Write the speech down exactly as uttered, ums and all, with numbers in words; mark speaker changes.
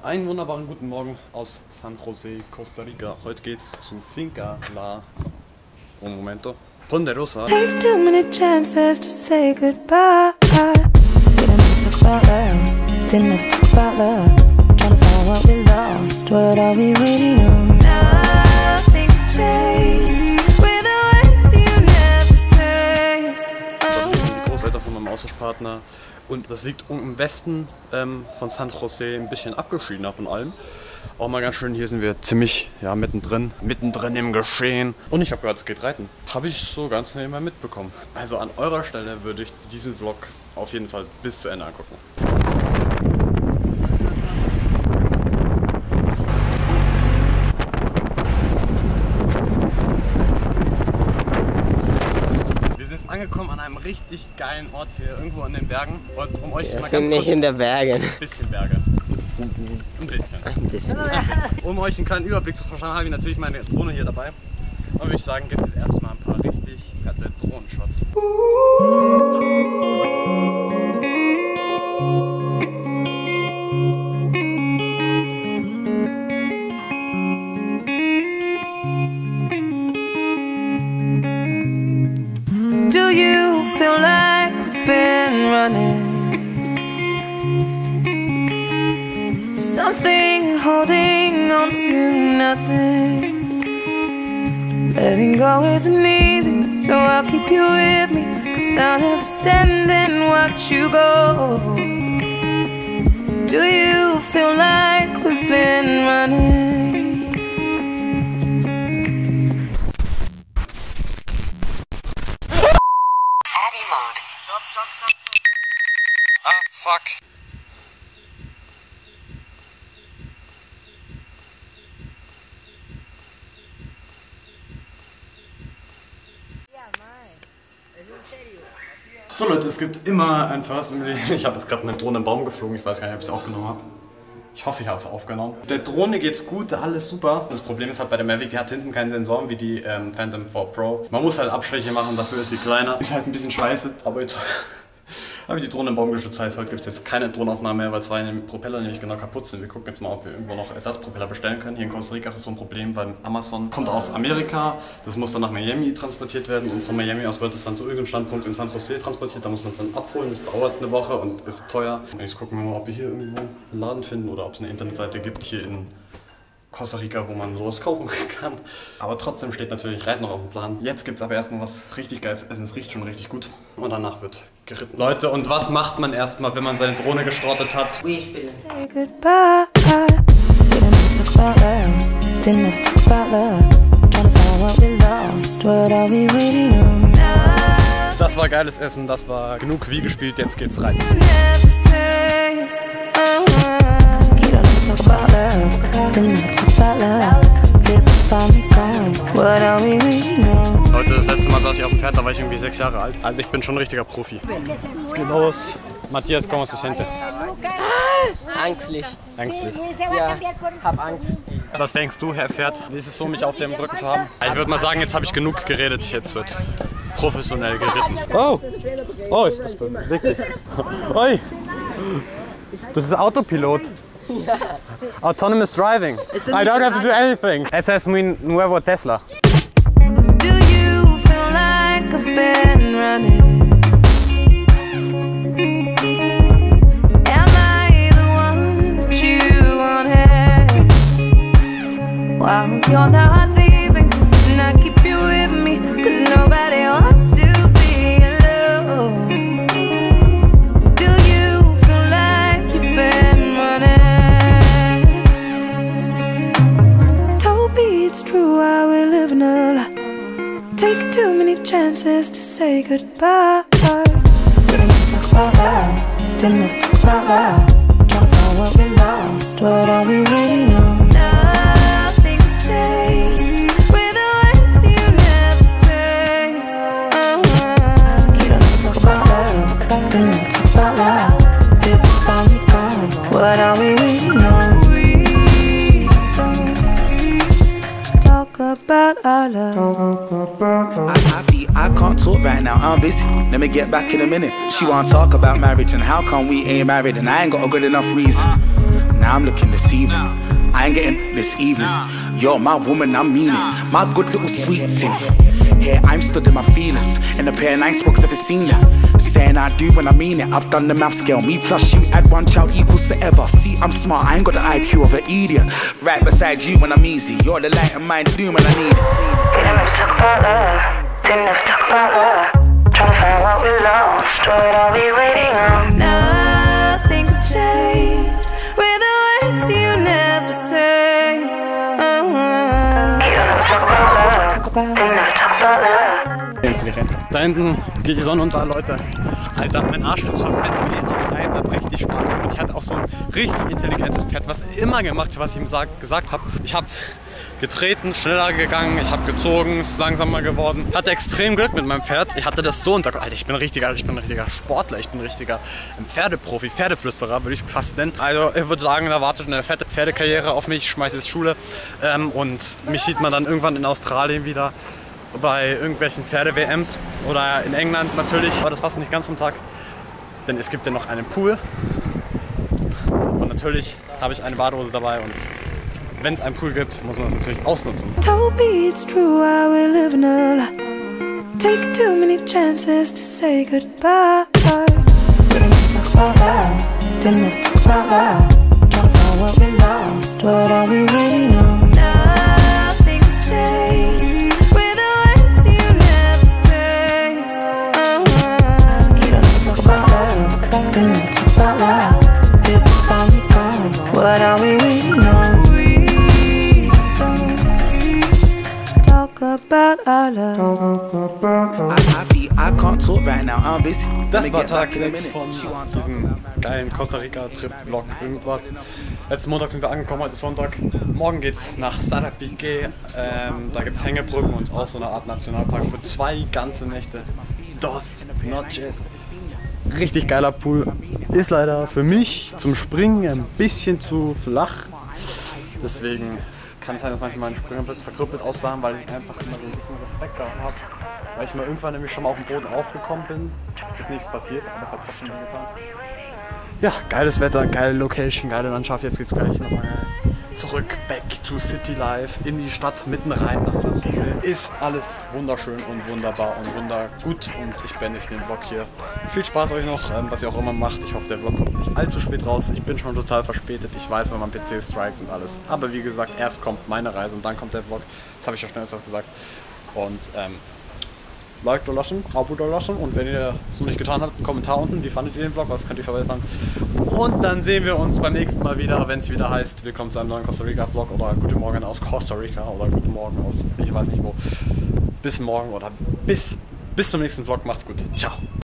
Speaker 1: Einen wunderbaren guten Morgen aus San Jose, Costa Rica. Heute geht's zu Finca La Un Momento Ponderosa.
Speaker 2: Takes too many chances to say goodbye. We don't need to talk about love. Didn't have to talk about love. Trying to find what we lost. What are we waiting on? Nothing changed with the words you never say.
Speaker 1: Die Großeltern von meinem Austauschpartner. Und das liegt im Westen ähm, von San Jose, ein bisschen abgeschiedener von allem. Auch mal ganz schön, hier sind wir ziemlich ja, mittendrin, mittendrin im Geschehen. Und ich habe gehört, es geht reiten. Habe ich so ganz nebenbei mitbekommen. Also an eurer Stelle würde ich diesen Vlog auf jeden Fall bis zu Ende angucken. Angekommen an einem richtig geilen Ort hier, irgendwo in den Bergen. Und um euch
Speaker 3: Wir
Speaker 1: mal
Speaker 3: sind
Speaker 1: ganz
Speaker 3: nicht
Speaker 1: kurz
Speaker 3: in den Bergen.
Speaker 1: ein bisschen Berge. Ein bisschen.
Speaker 3: Ein bisschen.
Speaker 1: Ein bisschen. Um euch einen kleinen Überblick zu verschaffen, habe ich natürlich meine Drohne hier dabei. Und würde ich sagen, gibt es erstmal ein paar richtig fette Drohnenshots.
Speaker 2: Do you feel like we've been running? Something holding on to nothing. Letting go isn't easy, so I'll keep you with me, 'cause I'll never stand and watch you go. Do you feel like we've been running?
Speaker 1: Ah, fuck. So Leute, es gibt immer ein First im Leben. Ich habe jetzt gerade eine Drohne im Baum geflogen. Ich weiß gar nicht, ob ich es aufgenommen habe. Ich hoffe, ich habe es aufgenommen. Der Drohne geht's gut, alles super. Das Problem ist halt bei der Mavic, die hat hinten keine Sensoren wie die ähm, Phantom vier Pro. Man muss halt Abstriche machen, dafür ist sie kleiner. Ist halt ein bisschen scheiße, aber jetzt habe ich die Drohne im Baum geschützt. Heißt, heute gibt es jetzt keine Drohnenaufnahme mehr, weil zwei Propeller nämlich genau kaputt sind. Wir gucken jetzt mal, ob wir irgendwo noch Ersatzpropeller bestellen können. Hier in Costa Rica ist es so ein Problem, weil Amazon kommt aus Amerika. Das muss dann nach Miami transportiert werden und von Miami aus wird es dann zu irgendeinem Standpunkt in San Jose transportiert. Da muss man es dann abholen. Das dauert eine Woche und ist teuer. Und jetzt gucken wir mal, ob wir hier irgendwo einen Laden finden oder ob es eine Internetseite gibt hier in Costa Rica, wo man sowas kaufen kann. Aber trotzdem steht natürlich Reiten noch auf dem Plan. Jetzt gibt es aber erstmal was richtig Geiles zu essen. Es riecht schon richtig gut. Und danach wird geritten. Leute, und was macht man erstmal, wenn man seine Drohne geschrottet hat?
Speaker 2: Say goodbye. We don't need to talk about love. Didn't have to talk about love. Trying to find what we lost. What are we waiting on?
Speaker 1: Das war geiles Essen, das war genug wie gespielt, jetzt geht's rein.
Speaker 2: Never say, uh, you don't need to talk about love. Didn't have to talk about love. Get the family gone. What are we waiting on?
Speaker 1: Leute, das letzte Mal saß ich auf dem Pferd, da war ich irgendwie sechs Jahre alt. Also ich bin schon ein richtiger Profi. Es geht los. Matthias, ¿cómo se siente?
Speaker 3: Angstlich.
Speaker 1: Ängstlich.
Speaker 3: Ja, hab Angst.
Speaker 1: Was denkst du, Herr Pferd? Wie ist es so, mich auf dem Rücken zu haben? Ich würde mal sagen, jetzt habe ich genug geredet. Jetzt wird professionell geritten. Oh! Oh, ist das wirklich? Oi! Das ist Autopilot.
Speaker 3: Ja.
Speaker 1: Autonomous Driving. I don't have to do anything. Ese es mi nuevo Tesla.
Speaker 2: Do you feel like I've been running? Am I the one that you wanted? While you're not leaving, and I keep you with me, 'cause nobody wants to be alone. Do you feel like you've been running? Told me it's true, I will live in a lie. Take too many chances to say goodbye. We don't have to talk about love. Didn't have to talk about love. Trying to find what we lost. What are we waiting on? Nothing changed with the words you never say. Uh, you don't have to talk about love. Didn't have to talk about love. Get the family gone. What are we waiting on? We don't talk about our love.
Speaker 4: I, I see, I can't talk right now, I'm busy. Let me get back in a minute. She wanna talk about marriage and how come we ain't married, and I ain't got a good enough reason. now I'm looking this evening. I ain't getting this evening. You're my woman, I mean it. My good little sweet thing. Here I'm stood in my feelings. In a pair of nice books, ever seen that? Saying I do when I mean it. I've done the math scale. Me plus you add one child equals to ever. See, I'm smart. I ain't got the I Q of an idiot. Right beside you when I'm easy. You're the light and mind doom when I need it.
Speaker 2: We never talk about love. They never talk about love. Tryna find what we lost. What are we waiting on? Nothing could change with the words you never say. Uh-huh. You don't never talk about love. They never talk about love.
Speaker 1: Da hinten geht die Sonne unter, Leute. Alter, mein Arsch tut so fett wie am Reiten, hat richtig Spaß gemacht. Ich hatte auch so ein richtig intelligentes Pferd, was immer gemacht hat, was ich ihm sag, gesagt habe. Ich habe getreten, schneller gegangen, ich habe gezogen, ist langsamer geworden. Hatte extrem Glück mit meinem Pferd. Ich hatte das so unter... Alter, ich bin ein richtiger, ich bin ein richtiger Sportler, ich bin ein richtiger Pferdeprofi, Pferdeflüsterer, würde ich es fast nennen. Also ich würde sagen, da wartet eine fette Pferdekarriere auf mich, ich schmeiße jetzt Schule ähm, und mich sieht man dann irgendwann in Australien wieder bei irgendwelchen Pferde-W Ms oder in England natürlich. Aber das war nicht ganz vom Tag, denn es gibt ja noch einen Pool und natürlich habe ich eine Badehose dabei und wenn es einen Pool gibt, muss man das natürlich ausnutzen.
Speaker 2: Told me it's true, I will live in a lie. Taking too many chances to say goodbye. We don't never talk about love. They never talk about love. Trying to find what we lost. What are we waiting on? Nothing could change with the words you never say. Uh-huh. You don't never talk about love. They never talk about love. People find me gone. What are we waiting on? About our love.
Speaker 4: I, I see, I can't talk right now, I'm busy.
Speaker 1: Das war Tag sechs von diesem geilen Costa Rica-Trip-Vlog, irgendwas. Letzten Montag sind wir angekommen, heute ist Sonntag. Morgen geht's nach Sarapiqué. Ähm, da gibt es Hängebrücken und auch so eine Art Nationalpark für zwei ganze Nächte. Dos noches. Richtig geiler Pool. Ist leider für mich zum Springen ein bisschen zu flach. Deswegen kann es sein, dass manchmal meine Sprünge ein bisschen verkrüppelt aussahen, weil ich einfach immer so ein bisschen Respekt davor habe. Weil ich mal irgendwann nämlich schon mal auf dem Boden aufgekommen bin. Ist nichts passiert, aber es hat trotzdem getan. Ja, geiles Wetter, geile Location, geile Landschaft. Jetzt geht's gleich nochmal zurück, back to City Life, in die Stadt, mitten rein nach San Jose. Ist alles wunderschön und wunderbar und wundergut und ich beende jetzt den Vlog hier. Viel Spaß euch noch, was ihr auch immer macht. Ich hoffe, der Vlog kommt nicht allzu spät raus. Ich bin schon total verspätet. Ich weiß, wenn mein P C strikt und alles. Aber wie gesagt, erst kommt meine Reise und dann kommt der Vlog. Das habe ich ja schon öfters gesagt. Und ähm, Like da lassen, Abo da lassen und wenn ihr es noch nicht getan habt, einen Kommentar unten, wie fandet ihr den Vlog, was könnt ihr verbessern. Und dann sehen wir uns beim nächsten Mal wieder, wenn es wieder heißt, willkommen zu einem neuen Costa Rica Vlog oder Guten Morgen aus Costa Rica oder Guten Morgen aus, ich weiß nicht wo. Bis morgen oder bis, bis zum nächsten Vlog, macht's gut, ciao.